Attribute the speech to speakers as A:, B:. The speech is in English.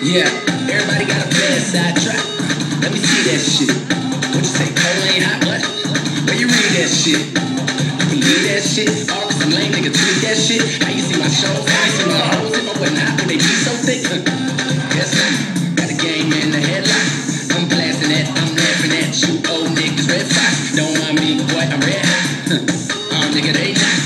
A: Yeah, everybody got a bad side track. Let me see that shit. What you say, cold ain't hot, what? Where you read that shit? You believe that shit? All some lame nigga tweet that shit. How you see my shows? How you see my hoes? If I wasn't hot, would they be so thick? Guess not. Got a game in the headlock. I'm blasting that, I'm laughing at you old niggas. Red Fox, don't mind me, boy, I'm red hot. Nigga, they not.